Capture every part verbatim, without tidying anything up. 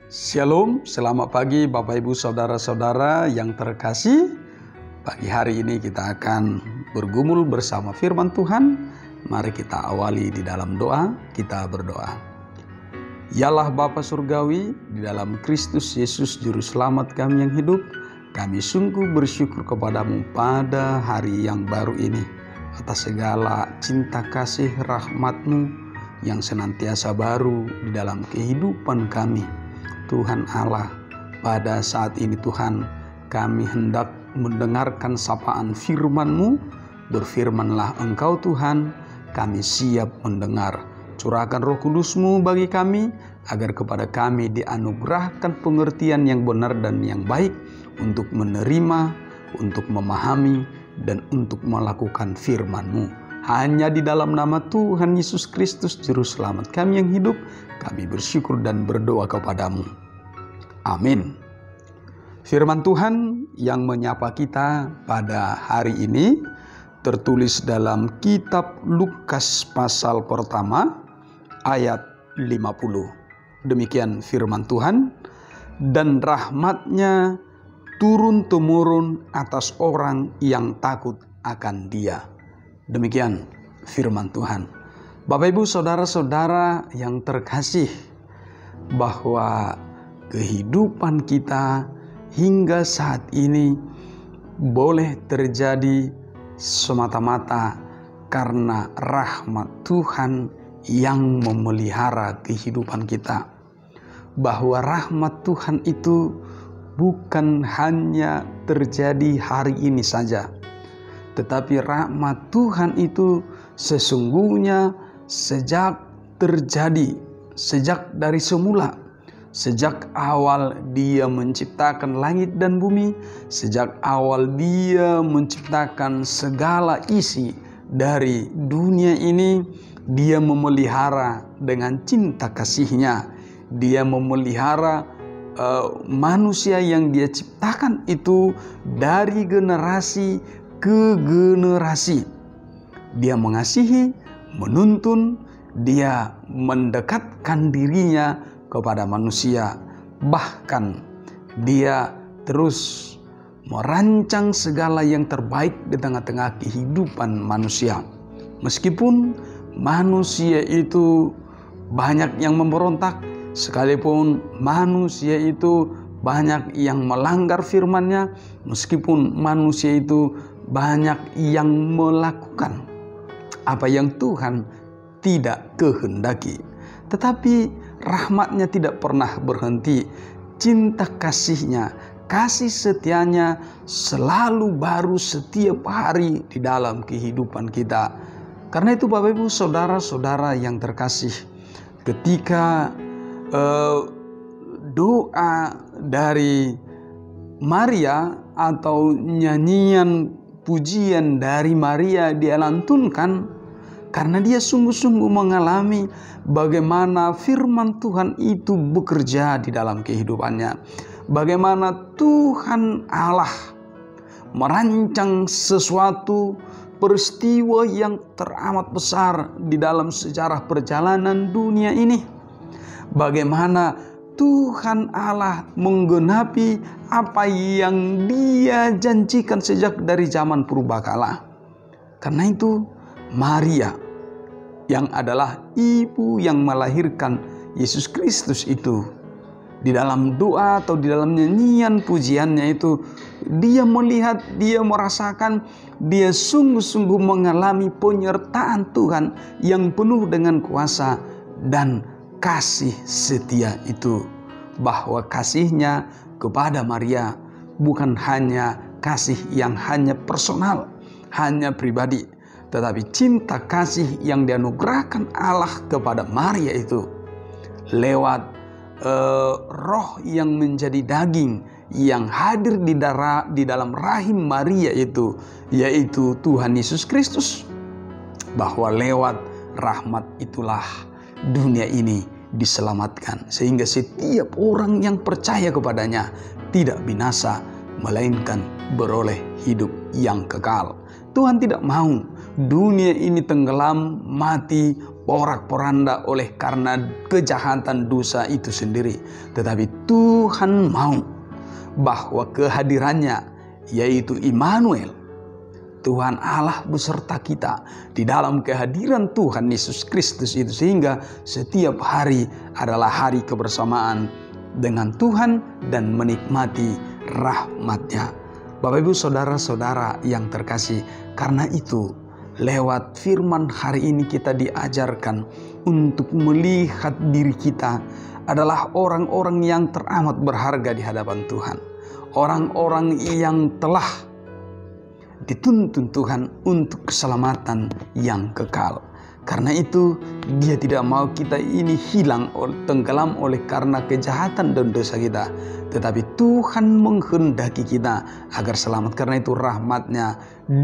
Shalom, selamat pagi Bapak Ibu Saudara-saudara yang terkasih. Pagi hari ini kita akan bergumul bersama firman Tuhan. Mari kita awali di dalam doa, kita berdoa. Yalah Bapa Surgawi, di dalam Kristus Yesus Juru Selamat kami yang hidup, kami sungguh bersyukur kepadamu pada hari yang baru ini, atas segala cinta kasih rahmat-Mu yang senantiasa baru di dalam kehidupan kami. Tuhan Allah, pada saat ini Tuhan, kami hendak mendengarkan sapaan firman-Mu. Berfirmanlah Engkau Tuhan, kami siap mendengar. Curahkan Roh Kudus-Mu bagi kami, agar kepada kami dianugerahkan pengertian yang benar dan yang baik untuk menerima, untuk memahami, dan untuk melakukan firman-Mu. Hanya di dalam nama Tuhan Yesus Kristus Juru Selamat kami yang hidup, kami bersyukur dan berdoa kepadamu. Amin. Firman Tuhan yang menyapa kita pada hari ini tertulis dalam kitab Lukas pasal pertama ayat lima puluh. Demikian firman Tuhan, dan rahmat-Nya turun-temurun atas orang yang takut akan Dia. Demikian firman Tuhan. Bapak Ibu Saudara-saudara yang terkasih, bahwa kehidupan kita hingga saat ini boleh terjadi semata-mata karena rahmat Tuhan yang memelihara kehidupan kita. Bahwa rahmat Tuhan itu bukan hanya terjadi hari ini saja, tetapi rahmat Tuhan itu sesungguhnya sejak terjadi, sejak dari semula, sejak awal Dia menciptakan langit dan bumi, sejak awal Dia menciptakan segala isi dari dunia ini, Dia memelihara dengan cinta kasih-Nya. Dia memelihara uh, manusia yang Dia ciptakan itu dari generasi ke generasi. Dia mengasihi, menuntun, Dia mendekatkan dirinya kepada manusia. Bahkan Dia terus merancang segala yang terbaik di tengah-tengah kehidupan manusia. Meskipun manusia itu banyak yang memberontak, sekalipun manusia itu banyak yang melanggar firman-Nya, meskipun manusia itu banyak yang melakukan apa yang Tuhan tidak kehendaki, tetapi rahmat-Nya tidak pernah berhenti. Cinta kasih-Nya, kasih setia-Nya selalu baru setiap hari di dalam kehidupan kita. Karena itu Bapak Ibu Saudara-saudara yang terkasih, ketika uh, doa dari Maria atau nyanyian pujian dari Maria dia lantunkan, karena dia sungguh-sungguh mengalami bagaimana firman Tuhan itu bekerja di dalam kehidupannya. Bagaimana Tuhan Allah merancang sesuatu peristiwa yang teramat besar di dalam sejarah perjalanan dunia ini. Bagaimana Tuhan Allah menggenapi apa yang Dia janjikan sejak dari zaman purbakala. Karena itu Maria yang adalah ibu yang melahirkan Yesus Kristus itu, di dalam doa atau di dalam nyanyian pujiannya itu, dia melihat, dia merasakan, dia sungguh-sungguh mengalami penyertaan Tuhan yang penuh dengan kuasa dan kasih setia itu. Bahwa kasih-Nya kepada Maria bukan hanya kasih yang hanya personal, hanya pribadi, tetapi cinta kasih yang dianugerahkan Allah kepada Maria itu lewat uh, roh yang menjadi daging yang hadir di darah di dalam rahim Maria itu, yaitu Tuhan Yesus Kristus. Bahwa lewat rahmat itulah dunia ini diselamatkan, sehingga setiap orang yang percaya kepadanya tidak binasa, melainkan beroleh hidup yang kekal. Tuhan tidak mau dunia ini tenggelam, mati, porak-poranda oleh karena kejahatan dosa itu sendiri. Tetapi Tuhan mau bahwa kehadirannya, yaitu Immanuel, Tuhan Allah beserta kita di dalam kehadiran Tuhan Yesus Kristus itu, sehingga setiap hari adalah hari kebersamaan dengan Tuhan dan menikmati rahmat-Nya. Bapak Ibu saudara-saudara yang terkasih, karena itu lewat firman hari ini kita diajarkan untuk melihat diri kita adalah orang-orang yang teramat berharga di hadapan Tuhan. Orang-orang yang telah dituntun Tuhan untuk keselamatan yang kekal. Karena itu Dia tidak mau kita ini hilang, tenggelam oleh karena kejahatan dan dosa kita. Tetapi Tuhan menghendaki kita agar selamat. Karena itu rahmat-Nya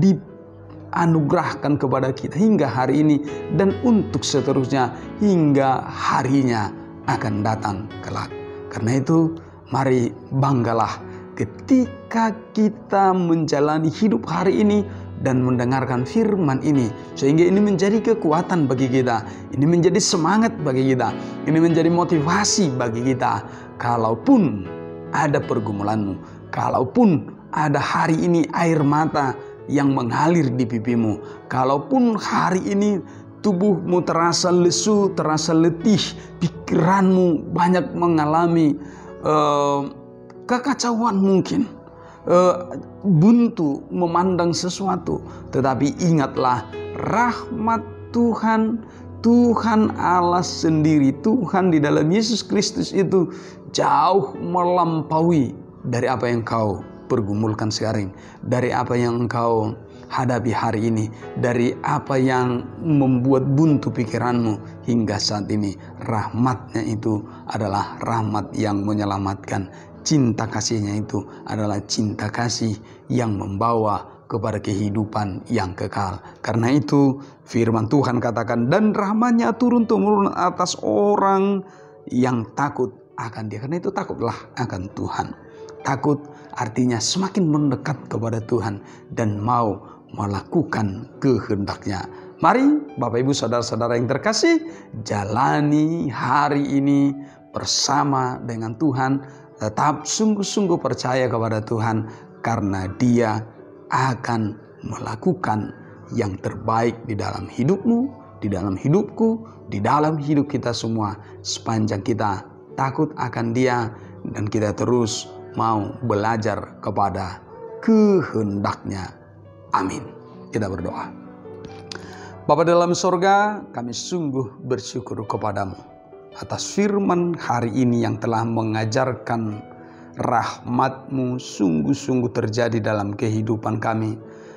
dianugerahkan kepada kita hingga hari ini dan untuk seterusnya hingga harinya akan datang kelak. Karena itu mari banggalah ketika kita menjalani hidup hari ini dan mendengarkan firman ini, sehingga ini menjadi kekuatan bagi kita, ini menjadi semangat bagi kita, ini menjadi motivasi bagi kita. Kalaupun ada pergumulanmu, kalaupun ada hari ini air mata yang mengalir di pipimu, kalaupun hari ini tubuhmu terasa lesu, terasa letih, pikiranmu banyak mengalami uh, kekacauan mungkin, uh, buntu memandang sesuatu. Tetapi ingatlah rahmat Tuhan, Tuhan Allah sendiri, Tuhan di dalam Yesus Kristus itu jauh melampaui dari apa yang kau pergumulkan sekarang, dari apa yang engkau hadapi hari ini, dari apa yang membuat buntu pikiranmu hingga saat ini. Rahmat-Nya itu adalah rahmat yang menyelamatkan. Cinta kasih-Nya itu adalah cinta kasih yang membawa kepada kehidupan yang kekal. Karena itu firman Tuhan katakan, dan rahmat-Nya turun-temurun atas orang yang takut akan Dia. Karena itu takutlah akan Tuhan. Takut artinya semakin mendekat kepada Tuhan dan mau melakukan kehendak-Nya. Mari Bapak Ibu saudara-saudara yang terkasih, jalani hari ini bersama dengan Tuhan. Tetap sungguh-sungguh percaya kepada Tuhan, karena Dia akan melakukan yang terbaik di dalam hidupmu, di dalam hidupku, di dalam hidup kita semua, sepanjang kita takut akan Dia dan kita terus mau belajar kepada kehendak-Nya. Amin. Kita berdoa. Bapa dalam sorga, kami sungguh bersyukur kepadamu atas firman hari ini yang telah mengajarkan rahmat-Mu sungguh-sungguh terjadi dalam kehidupan kami.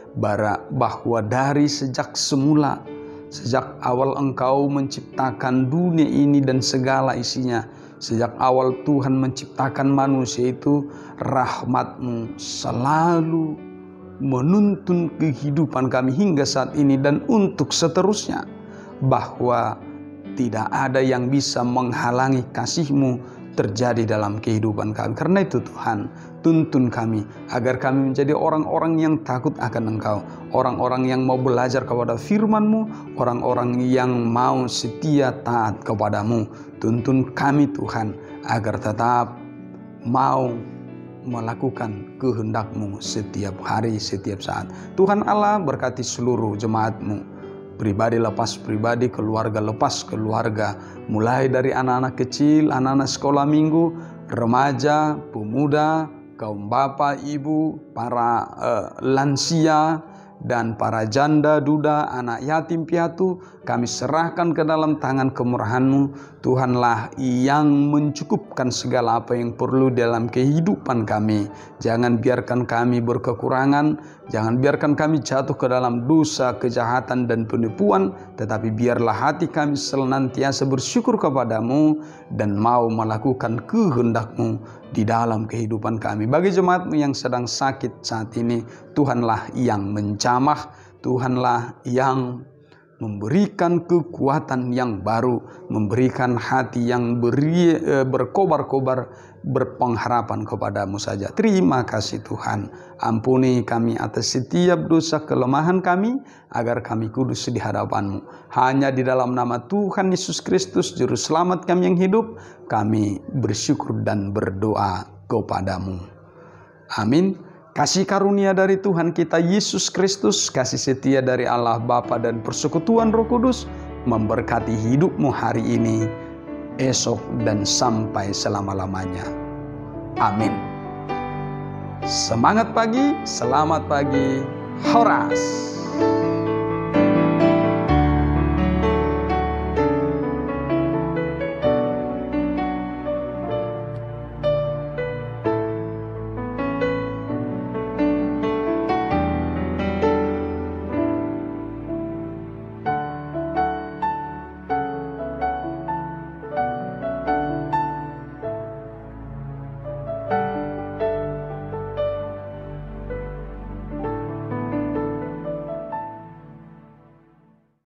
Bahwa dari sejak semula, sejak awal Engkau menciptakan dunia ini dan segala isinya, sejak awal Tuhan menciptakan manusia itu, rahmat-Mu selalu menuntun kehidupan kami hingga saat ini dan untuk seterusnya. Bahwa tidak ada yang bisa menghalangi kasih-Mu terjadi dalam kehidupan kami. Karena itu Tuhan, tuntun kami agar kami menjadi orang-orang yang takut akan Engkau, orang-orang yang mau belajar kepada firman-Mu, orang-orang yang mau setia taat kepadamu. Tuntun kami Tuhan agar tetap mau melakukan kehendak-Mu setiap hari, setiap saat. Tuhan Allah berkati seluruh jemaat-Mu, pribadi lepas pribadi, keluarga lepas keluarga, mulai dari anak-anak kecil, anak-anak sekolah minggu, remaja, pemuda, kaum bapak, ibu, para uh, lansia, dan para janda, duda, anak yatim piatu, kami serahkan ke dalam tangan kemurahan-Mu. Tuhanlah yang mencukupkan segala apa yang perlu dalam kehidupan kami. Jangan biarkan kami berkekurangan, jangan biarkan kami jatuh ke dalam dosa, kejahatan, dan penipuan, tetapi biarlah hati kami senantiasa bersyukur kepadamu dan mau melakukan kehendak-Mu di dalam kehidupan kami. Bagi jemaat-Mu yang sedang sakit saat ini, Tuhanlah yang menjamah, Tuhanlah yang memberikan kekuatan yang baru, memberikan hati yang beri, berkobar-kobar, berpengharapan kepadamu saja. Terima kasih Tuhan. Ampuni kami atas setiap dosa kelemahan kami, agar kami kudus di hadapan-Mu. Hanya di dalam nama Tuhan Yesus Kristus, Juru Selamat kami yang hidup, kami bersyukur dan berdoa kepadamu. Amin. Kasih karunia dari Tuhan kita Yesus Kristus, kasih setia dari Allah Bapa dan persekutuan Roh Kudus memberkati hidupmu hari ini, esok, dan sampai selama-lamanya. Amin. Semangat pagi, selamat pagi, Horas.